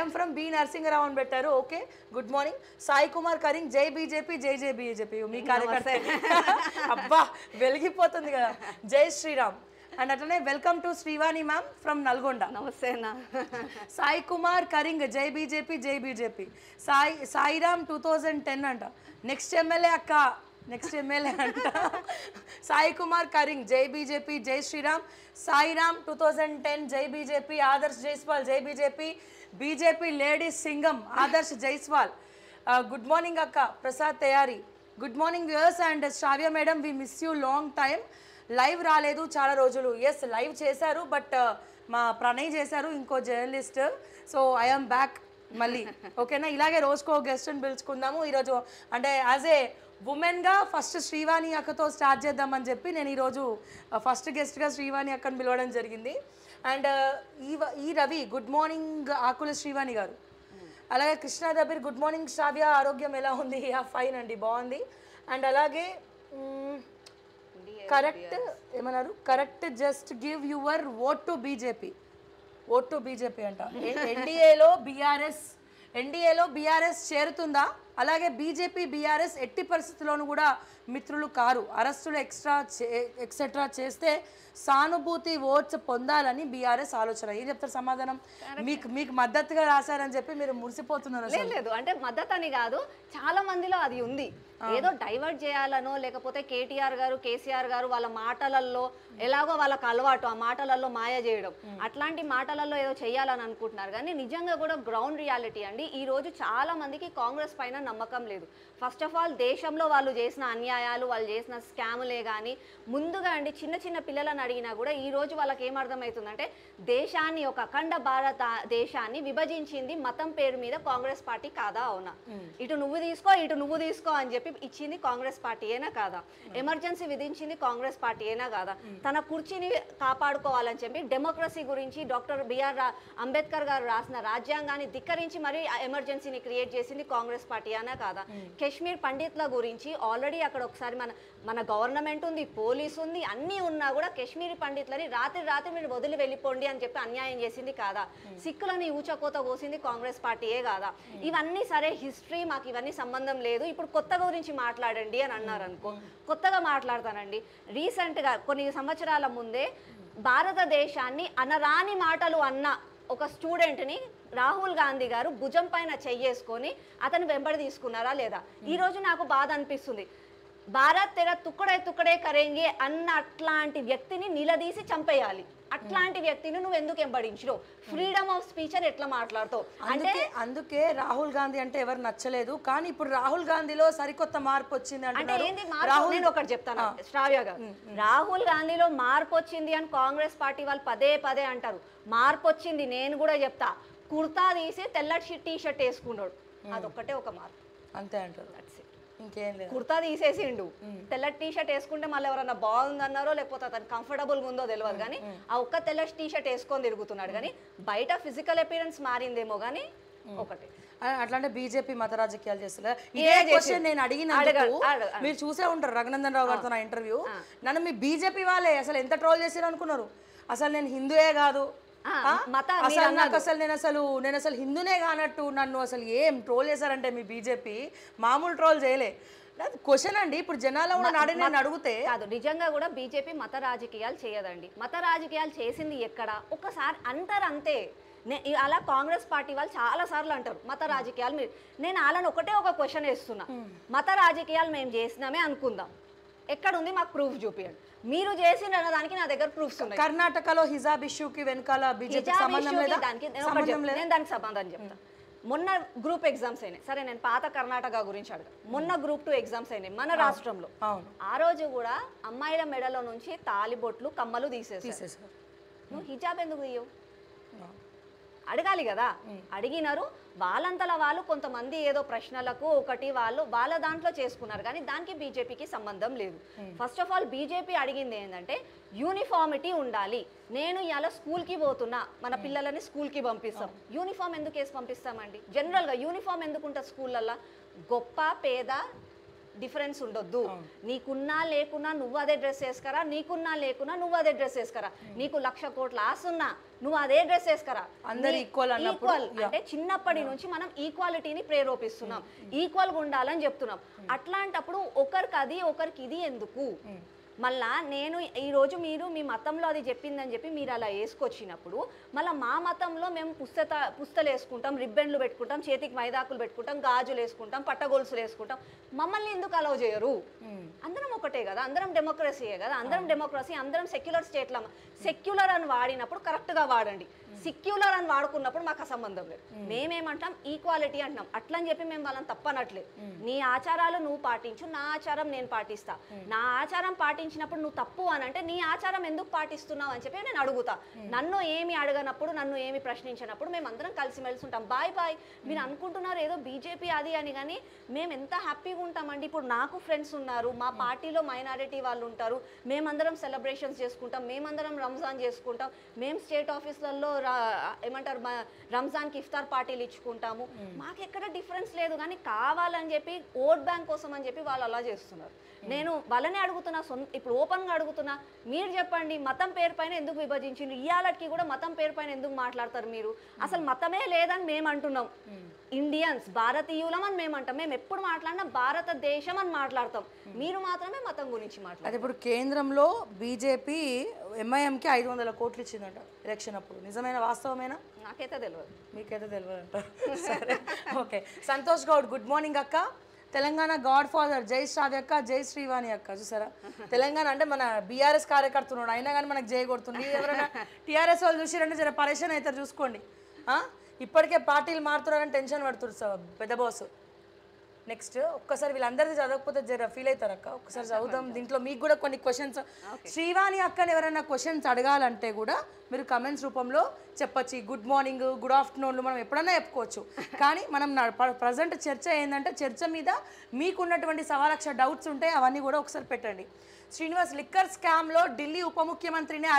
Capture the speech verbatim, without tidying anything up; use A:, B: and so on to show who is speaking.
A: I'm from B Narasimharao అని పెట్టారు. Okay, good morning. Sai Kumar కరింగ్, జై బీజేపీ, జై జై బీజేపీ. మీ కార్యకర్త అబ్బా వెలిగిపోతుంది కదా. జై శ్రీరామ్. అండ్ అట్లనే welcome to Srivani ma'am from Nalgonda.
B: నమస్తే అన్న.
A: సాయి కుమార్ కరింగ్, జై బీజేపీ, జై BJP. Sai Sairam two thousand ten అంట. నెక్స్ట్ ఎమ్మెల్యే అక్క, నెక్స్ట్ ఎమ్మెల్యే అంట. సాయి కుమార్ కరింగ్, జై బీజేపీ, జై Shriram. Sairam two thousand ten, జై బీజేపీ. ఆదర్శ్ జైస్వాల్, జై BJP. BJP ladies Singham Adarsh Jaiswal. Good morning అక్క. ప్రసాద్ తయారీ. Good morning viewers. And Shravya madam, we miss you long time. Live రాలేదు చాలా రోజులు. ఎస్, లైవ్ చేశారు, బట్ మా ప్రణయ్ చేశారు, ఇంకో జర్నలిస్ట్. సో ఐఎమ్ బ్యాక్ మళ్ళీ. ఓకేనా, ఇలాగే రోజుకో గెస్ట్ని పిలుచుకుందాము ఈరోజు. అంటే యాజ్ ఏ ఉమెన్గా ఫస్ట్ శ్రీవాణి అక్కతో స్టార్ట్ చేద్దామని చెప్పి నేను ఈరోజు ఫస్ట్ గెస్ట్గా శ్రీవాణి అక్కను పిలవడం జరిగింది. అండ్ ఈ ఈ రవి, గుడ్ మార్నింగ్ ఆకుల శ్రీవాణి గారు. అలాగే కృష్ణా దబీర్, గుడ్ మార్నింగ్ శ్రావ్య, ఆరోగ్యం ఎలా ఉంది? ఫైన్ అండి, బాగుంది. అండ్ అలాగే కరెక్ట్ ఏమన్నారు, correct just give your vote to BJP. Vote to BJP అంట. ఎన్డీఏలో బీఆర్ఎస్ ఎన్డీఏలో బీఆర్ఎస్ చేరుతుందా? అలాగే బీజేపీ బీఆర్ఎస్ ఎట్టి పరిస్థితుల్లోనూ కూడా మిత్రులు కారు. అరెస్టులు ఎక్స్ట్రా ఎక్సెట్రా చేస్తే సానుభూతి ఓట్స్ పొందాలని బీఆర్ఎస్ ఆలోచన. ఏం చెప్తారు సమాధానం? మీకు మీకు మద్దతుగా రాశారని చెప్పి మీరు మురిసిపోతున్నారు.
B: లేదు అంటే మద్దతు అని కాదు, చాలా మందిలో అది ఉంది. ఏదో డైవర్ట్ చేయాలనో లేకపోతే కేటీఆర్ గారు కేసీఆర్ గారు వాళ్ళ మాటలలో ఎలాగో వాళ్ళకి అలవాటు ఆ మాటలలో మాయ చేయడం, అట్లాంటి మాటలలో ఏదో చేయాలని అనుకుంటున్నారు. కానీ నిజంగా కూడా గ్రౌండ్ రియాలిటీ అండి, ఈ రోజు చాలా మందికి కాంగ్రెస్ పైన నమ్మకం లేదు. ఫస్ట్ ఆఫ్ ఆల్ దేశంలో వాళ్ళు చేసిన అన్యాయాలు, వాళ్ళు చేసిన స్కాములే కానీ ముందుగా అండి చిన్న చిన్న పిల్లలను అడిగినా కూడా ఈ రోజు వాళ్ళకి ఏమర్థమవుతుందంటే దేశాన్ని, ఒక అఖండ భారత దేశాన్ని విభజించింది మతం పేరు మీద కాంగ్రెస్ పార్టీ కాదా అవునా? ఇటు నువ్వు తీసుకో ఇటు నువ్వు తీసుకో అని చెప్పి ఇచ్చింది కాంగ్రెస్ పార్టీ ఏనా కాదా? ఎమర్జెన్సీ విధించింది కాంగ్రెస్ పార్టీ ఏనా కాదా? తన కుర్చీని కాపాడుకోవాలని చెప్పి డెమోక్రసీ గురించి డాక్టర్ బిఆర్ అంబేద్కర్ గారు రాసిన రాజ్యాంగాన్ని ధిక్కరించి మరి ఎమర్జెన్సీని క్రియేట్ చేసింది కాంగ్రెస్ పార్టీ అనా కాదా? కాశ్మీర్ పండితుల గురించి ఆల్రెడీ అక్కడ ఒకసారి మన మన గవర్నమెంట్ ఉంది, పోలీసు ఉంది, అన్నీ ఉన్నా కూడా కాశ్మీరీ పండితులని రాత్రి రాత్రి మీరు వదిలి వెళ్ళిపోండి అని చెప్పి అన్యాయం చేసింది కాదా? సిక్కులని ఊచకోత కోసింది కాంగ్రెస్ పార్టీయే కాదా? ఇవన్నీ సరే హిస్టరీ, మాకు ఇవన్నీ సంబంధం లేదు, ఇప్పుడు కొత్తగా గురించి మాట్లాడండి అని అన్నారు అనుకో, కొత్తగా మాట్లాడతానండి. రీసెంట్గా కొన్ని సంవత్సరాల ముందే భారతదేశాన్ని అనరాని మాటలు అన్న ఒక స్టూడెంట్ని రాహుల్ గాంధీ గారు భుజం పైన చెయ్యేసుకొని అతను వెంబడి తీసుకున్నారా లేదా? ఈరోజు నాకు బాధ అనిపిస్తుంది, భారత్ తెర తుక్కడే తుక్కడే కరేంగే అన్న అట్లాంటి వ్యక్తిని నిలదీసి చంపేయాలి. అట్లాంటి వ్యక్తిని నువ్వు ఎందుకు వెంబడించు? ఫ్రీడమ్ ఆఫ్ స్పీచ్ అని ఎట్లా మాట్లాడుతావు? అంటే
A: అందుకే రాహుల్ గాంధీ అంటే ఎవరు నచ్చలేదు, కానీ ఇప్పుడు రాహుల్ గాంధీలో సరికొత్త మార్పు వచ్చింది
B: అంటే ఏంది మార్పు? నేను ఒకటి చెప్తాను శ్రావ్య గారు, రాహుల్ గాంధీలో మార్పు వచ్చింది అని కాంగ్రెస్ పార్టీ వాళ్ళు పదే పదే అంటారు. మార్పు వచ్చింది, నేను కూడా చెప్తా, కుర్తా తీసి తెల్లటి టీ షర్ట్ వేసుకున్నాడు, అదొక్కటే ఒక మార్పు
A: అంతే అంటారు. ఇంకేం లేదు,
B: కుర్తా తీసేసిండు, తెల్లటి టీ షర్ట్ వేసుకుంటే మళ్ళీ ఎవరన్నా బాగుందన్నారో లేకపోతే అతను కంఫర్టబుల్గా ఉందో తెలియదు, కానీ ఆ ఒక్క తెల్లటి టీ షర్ట్ వేసుకొని తిరుగుతున్నాడు. కానీ బయట ఫిజికల్ అపియరెన్స్ మారిందేమో కానీ ఒకటి.
A: అట్లాంటే బీజేపీ మత రాజకీయాలు చేస్తున్నారు. ఇదే క్వశ్చన్ నేను అడిగినందుకు మీరు చూసే ఉంటారు రఘునందన్ రావు గారితో నా ఇంటర్వ్యూ, నన్ను మీ బీజేపీ వాళ్ళే అసలు ఎంత ట్రోల్ చేశారు అనుకున్నారు. అసలు నేను హిందూయే కాదు, అసలు నాకు అసలు నేను అసలు నేను అసలు హిందూనే కానట్టు నన్ను అసలు ఏం ట్రోల్ చేశారంటే మీ బీజేపీ మామూలు ట్రోల్ చేయలే. క్వశ్చన్ అండి, ఇప్పుడు జనాల్లో ఉన్న నాడే నేను అడిగితే
B: కాదు, నిజంగా కూడా బీజేపీ మత రాజకీయాలు చేయదండి. మత రాజకీయాలు చేసింది ఎక్కడ ఒకసారి అంటారు అంతే. అలా కాంగ్రెస్ పార్టీ వాళ్ళు చాలా సార్లు అంటారు మత రాజకీయాలు మీరు, నేను వాళ్ళని ఒకటే ఒక క్వశ్చన్ వేస్తున్నా, మత రాజకీయాలు మేము చేసినామే అనుకుందాం, ఎక్కడ ఉంది మాకు ప్రూఫ్ చూపించండి. మీరు చేసిన దానికి నా దగ్గర ప్రూఫ్స్ ఉన్నాయి.
A: కర్ణాటకలో హిజాబ్ ఇష్యూకి వెనకాల బీజేపీ సంబంధం లేదా?
B: దానికి నేను దానికి సమాధానం చెప్తాను. మొన్న గ్రూప్ ఎగ్జామ్స్ అయినాయి, సరే నేను పాత కర్ణాటక గురించి అడగా, మొన్న గ్రూప్ టూ ఎగ్జామ్స్ అయినాయి మన రాష్ట్రంలో. ఆ రోజు కూడా అమ్మాయిల మెడలో నుంచి తాలిబొట్లు కమ్మలు తీసేసారు. నువ్వు హిజాబ్ ఎందుకు తీయవు? అడగాలి కదా. అడిగినారు, వాళ్ళంతలా వాళ్ళు కొంతమంది ఏదో ప్రశ్నలకు ఒకటి వాళ్ళు వాళ్ళ దాంట్లో చేసుకున్నారు, కానీ దానికి బీజేపీకి సంబంధం లేదు. ఫస్ట్ ఆఫ్ ఆల్ బీజేపీ అడిగింది ఏంటంటే యూనిఫామిటీ ఉండాలి. నేను ఇలా స్కూల్కి పోతున్నా, మన పిల్లలని స్కూల్కి పంపిస్తాం, యూనిఫామ్ ఎందుకు వేసి పంపిస్తామండి? జనరల్గా యూనిఫామ్ ఎందుకు ఉంటుంది స్కూళ్ళల్లో? గొప్ప పేద డిఫరెన్స్ ఉండొద్దు. నీకున్నా లేకున్నా నువ్వు అదే డ్రెస్ వేసుకరా, నీకున్నా లేకున్నా నువ్వు అదే డ్రెస్ వేసుకరా, నీకు లక్ష కోట్ల ఆస్తున్నా నువ్వు అదే డ్రెస్ వేసుకరా,
A: అందరు ఈక్వల్ అన్నప్పుడు
B: ఈక్వల్ అంటే చిన్నప్పటి నుంచి మనం ఈక్వాలిటీని ప్రేరేపిస్తున్నాం, ఈక్వల్గా ఉండాలని చెప్తున్నాం. అట్లాంటప్పుడు ఒకరికి అది ఒకరికి ఇది ఎందుకు? మళ్ళా నేను ఈరోజు మీరు మీ మతంలో అది చెప్పిందని చెప్పి మీరు అలా వేసుకొచ్చినప్పుడు మళ్ళీ మా మతంలో మేము పుస్తత పుస్తలు వేసుకుంటాం, రిబ్బన్లు పెట్టుకుంటాం, చేతికి మైదాకులు పెట్టుకుంటాం, గాజులు వేసుకుంటాం, పట్టగొలుసులు వేసుకుంటాం. మమ్మల్ని ఎందుకు అలౌ చేయరు? అందరం ఒకటే కదా, అందరం డెమోక్రసీయే కదా, అందరం డెమోక్రసీ, అందరం సెక్యులర్ స్టేట్లో. సెక్యులర్ అని వాడినప్పుడు కరెక్ట్గా వాడండి, సెక్యులర్ అని వాడుకున్నప్పుడు మాకు అసంబంధం లేదు. మేమేమంటాం ఈక్వాలిటీ అంటున్నాం. అట్లా అని చెప్పి మేము వాళ్ళని తప్పనట్లేదు. నీ ఆచారాలు నువ్వు పాటించు, నా ఆచారం నేను పాటిస్తా. నా ఆచారం పాటించినప్పుడు నువ్వు తప్పు అని అంటే నీ ఆచారం ఎందుకు పాటిస్తున్నావు అని చెప్పి నేను అడుగుతా. నన్ను ఏమి అడగనప్పుడు, నన్ను ఏమి ప్రశ్నించినప్పుడు మేము అందరం కలిసిమెలిసి ఉంటాం. Bye bye. మీరు అనుకుంటున్నారు ఏదో బీజేపీ అది అని, కానీ మేము ఎంత హ్యాపీగా ఉంటామండి. ఇప్పుడు నాకు ఫ్రెండ్స్ ఉన్నారు, మా పార్టీలో మైనారిటీ వాళ్ళు ఉంటారు, మేమందరం సెలబ్రేషన్స్ చేసుకుంటాం, మేమందరం రంజాన్ చేసుకుంటాం, మేము స్టేట్ ఆఫీసులలో ఏమంటారు రంజాన్కి ఇఫ్తార్ పార్టీలు ఇచ్చుకుంటాము. మాకు ఎక్కడ డిఫరెన్స్ లేదు. కానీ కావాలని చెప్పి ఓట్ బ్యాంక్ కోసం అని చెప్పి వాళ్ళు అలా చేస్తున్నారు. నేను వాళ్ళనే అడుగుతున్నా, సొంత ఇప్పుడు ఓపెన్గా అడుగుతున్నా, మీరు చెప్పండి మతం పేరు పైన ఎందుకు విభజించిండ్రు? ఇయాలకి కూడా మతం పేరు పైన ఎందుకు మాట్లాడతారు మీరు? అసలు మతమే లేదని మేము అంటున్నాం. ఇండియన్స్ భారతీయులం అని మేము అంటాం. మేము ఎప్పుడు మాట్లాడినా భారతదేశం అని మాట్లాడతాం. మీరు మాత్రమే మతం గురించి మాట్లాడతారు.
A: అది ఇప్పుడు కేంద్రంలో బీజేపీ ఎంఐఎంకి ఐదు వందల కోట్లు ఇచ్చిందంట ఎలక్షన్ అప్పుడు. నిజమైన వాస్తవమేనా?
B: నాకైతే తెలియదు.
A: మీకైతే తెలియదు అంట. సరే, okay. Santosh Goud, good morning అక్క. తెలంగాణ గాడ్ ఫాదర్ జై శ్రావ్య అక్క, జై శ్రీవాణి అక్క. చూసారా, తెలంగాణ అంటే మన బీఆర్ఎస్ కార్యకర్తున్నాడు అయినా కానీ మనకు జై కొడుతుంది. ఎవరైనా టీఆర్ఎస్ వాళ్ళు చూసిరంటే జర పరేషాన్ అవుతారు చూసుకోండి. ఇప్పటికే పార్టీలు మారుతున్నారని టెన్షన్ పడుతుంది సార్ పెద్ద బాస్. నెక్స్ట్ ఒక్కసారి వీళ్ళందరిది చదవకపోతే జర ఫీల్ అవుతారు అక్క. ఒక్కసారి చదువుదాం. దీంట్లో మీకు కూడా కొన్ని క్వశ్చన్స్, శ్రీవాణి అక్కని ఎవరైనా క్వశ్చన్స్ అడగాలంటే కూడా మీరు కమెంట్స్ రూపంలో చెప్పచ్చు. గుడ్ మార్నింగ్, గుడ్ ఆఫ్టర్నూన్లు మనం ఎప్పుడన్నా చెప్పుకోవచ్చు. కానీ మనం ప్రజెంట్ చర్చ ఏంటంటే చర్చ మీద మీకున్నటువంటి సవా లక్ష డౌట్స్ ఉంటాయి, అవన్నీ కూడా ఒకసారి పెట్టండి. శ్రీనివాస్, లిక్కర్ స్కామ్లో ఢిల్లీ ఉప ముఖ్యమంత్రిని